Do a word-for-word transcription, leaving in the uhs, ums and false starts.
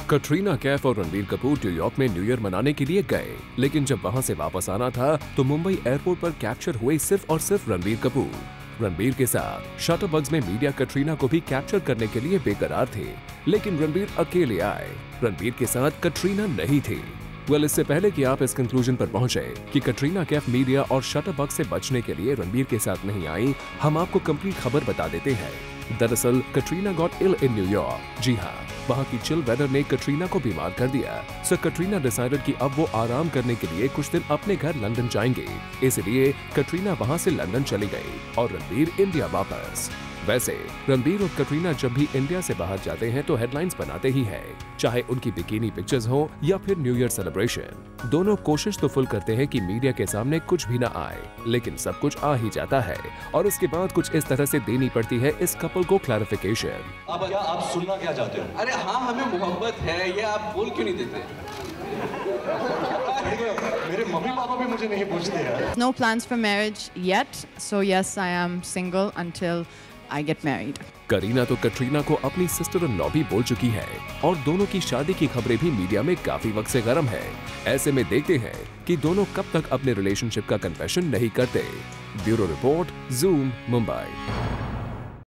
कटरीना कैफ और रणबीर कपूर न्यूयॉर्क में new year मनाने के लिए गए, लेकिन जब वहां से वापस आना था तो मुंबई एयरपोर्ट पर कैप्चर हुए सिर्फ और सिर्फ रणबीर कपूर। रणबीर के साथ शटरबग्स में मीडिया कटरीना को भी कैप्चर करने के लिए बेकरार थे, लेकिन रणबीर अकेले आए। रणबीर के साथ कटरीना नहीं थी। वेल, इससे पहले कि आप इस कंक्लूजन पर पहुंचे कि कटरीना कैफ मीडिया और शटरबग से बचने के लिए रणबीर के साथ नहीं आई, हम आपको कंप्लीट खबर बता देते हैं। दरअसल Katrina got ill in New York. जी हाँ, वहाँ की चिल वेदर ने कटरीना को बीमार कर दिया। सो कटरीना डिसाइडेड कि अब वो आराम करने के लिए कुछ दिन अपने घर लंदन जाएंगे। इसलिए कटरीना वहाँ से लंदन चली गई और रणबीर इंडिया वापस। वैसे रणबीर और कटरीना जब भी इंडिया से बाहर जाते हैं तो हेडलाइंस बनाते ही हैं, चाहे उनकी बिकिनी पिक्चर्स हो या फिर न्यू ईयर सेलिब्रेशन। दोनों कोशिश तो फुल करते हैं कि मीडिया के सामने कुछ भी ना आए, लेकिन सब कुछ आ ही जाता है और उसके बाद कुछ इस तरह से देनी पड़ती है इस कपल को क्लैरिफिकेशन। अब क्या आप सुनना क्या चाहते हो? अरे हाँ, हमें मोहब्बत है, ये आप बोल क्यों नहीं देते? मेरे मम्मी पापा भी मुझे नहीं पूछते यार। No plans for marriage yet, so yes, I am single until I get married. Kareena तो कटरीना को अपनी सिस्टर इन लॉ भी बोल चुकी है और दोनों की शादी की खबरें भी मीडिया में काफी वक्त से गर्म है। ऐसे में देखते हैं कि दोनों कब तक अपने रिलेशनशिप का कन्फेशन नहीं करते। Bureau report, Zoom, Mumbai.